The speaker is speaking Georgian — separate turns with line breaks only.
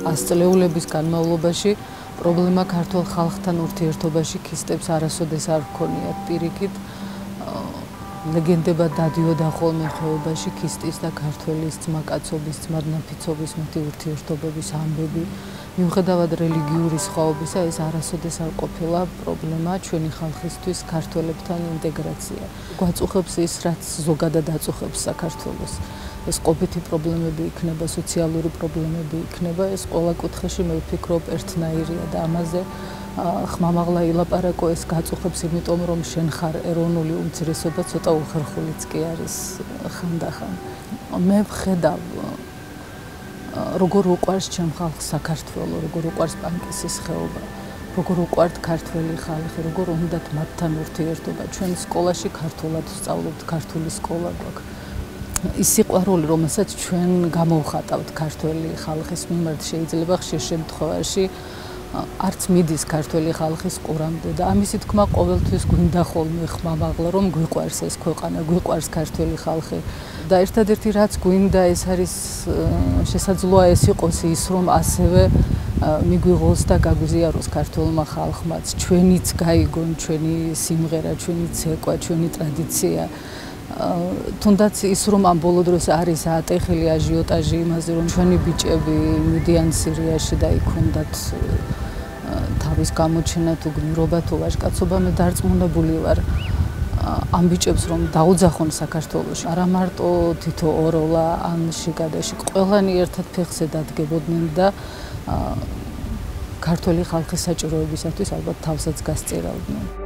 ასწლეულების განმავლობაში პრობლემა ქართულ ხალხთან ურთიერთობაში ქისტებს არასოდეს არ ჰქონიათ პირიქით. ლეგენდება დადიოდა ხოლმე ხეობაში ქისტის და ქართველის ძმაკაცობის, ძმადნაფიცობის მეტი ურთიერთობების ამბები. მიუხედავად რელიგიური სხვაობისა, ეს არასოდეს არ ყოფილა პრობლემა ჩვენი ხალხისთვის ქართველებთან ინტეგრაცია. გვაწუხებს ის, რაც ზოგადად აწუხებს საქართველოს. ეს ყოფითი პრობლემები იქნება, სოციალური პრობლემები იქნება, ეს ყველა კუთხეში მე ვფიქრობ ერთნაირია და ამაზე ხმამაღლა ილაპარაკო ეს გაწუხებს, იმიტომ რომ შენ ხარ ეროვნული უმცირესობა, ცოტა უხერხულიც კი არის ხანდახან. მე ვხედავ როგორ უყვარს ჩემ ხალხს საქართველო, როგორ უყვარს პანკისის ხეობა, როგორ უყვართ ქართველი ხალხი, როგორ უნდათ მათთან ურთიერთობა. ჩვენ სკოლაში ქართულად ვსწავლობთ, ქართული სკოლა გვაქვს. ის სიყვარული, რომელსაც ჩვენ გამოვხატავთ ქართველი ხალხის მიმართ, შეიძლება ხშირ შემთხვევაში არც მიდის ქართველი ხალხის ყურამდე და ამისი თქმა ყოველთვის გვინდა ხოლმე ხმამაღლა, რომ გვიყვარს ეს ქვეყანა, გვიყვარს ქართველი ხალხი და ერთადერთი რაც გვინდა ეს არის შესაძლოა ეს იყოს ის, რომ ასევე მიგვიღოს და გაგვიზიაროს ქართულმა ხალხმაც, ჩვენიც გაიგონ ჩვენი სიმღერა, ჩვენი ცეკვა, ჩვენი ტრადიცია. თუნდაც ის რომ ამ ბოლო დროს არის ატეხილი აჟიოტაჟი იმაზე, რომ ჩვენი ბიჭები მიდიან სირიაში და იქ უნდათ თავის გამოჩენა თუ გმირობა თუ ვაჟკაცობა, მე დარწმუნებული ვარ ამ ბიჭებს რომ დაუძახონ საქართველოში, არა მარტო თითო ოროლა ან შიგადაში, ყველანი ერთად ფეხზე დადგებოდნენ და ქართველი ხალხის საჭიროებისათვის ალბათ თავსაც გასწირავდნენ.